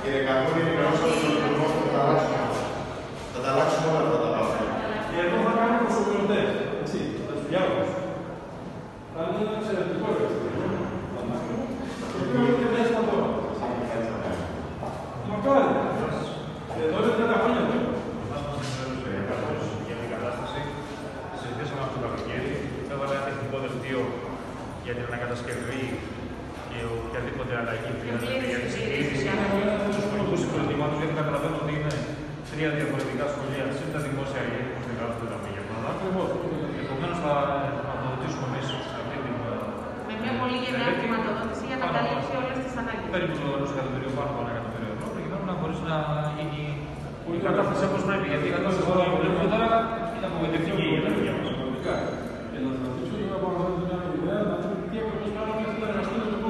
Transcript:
Κύριε Κακούρη, ενημερώσαμε τον Υπουργό ότι θα τα αλλάξουμε όλα αυτά τα πράγματα. Και εδώ θα κάνουμε προσωπιωτές, έτσι, θα τους διάβους. Θα είναι ένα εξαιρετικό εργαστήριο. Το οποίο είναι και μέσα τώρα. Μακάρι. Εδώ είναι 30 χρόνια τώρα. Για την κατάσταση, συζητήσαμε αυτό το καλοκαίρι. Έβαλα ένα τεχνικό δελτίο για την ανακατασκευή και οποιαδήποτε αλλαγή για την συντήρηση του σχολικού συγκροτήματος, γιατί καταλαβαίνω ότι είναι τρία διαφορετικά σχολεία σε τα δημόσια ή όπως δεν γράφουν τα απογεύματα. Επομένως, θα το ρωτήσουμε εμείς αυτή την. Με μια πολύ γενναία χρηματοδότηση για να καλύψει όλες τις ανάγκες. Περίπου το 1 εκατομμύριο, πάνω από 1 εκατομμύριο ευρώ, προκειμένου να μπορέσει να γίνει η κατάσταση όπως πρέπει. Γιατί η κατάσταση που βλέπουμε τώρα είναι απογοητευτική για τα παιδιά μας. Και να σας ρωτήσω λίγο από αυτή την ιδέα, να δούμε τι ακριβώς κάνουμε στην εργαστήριο του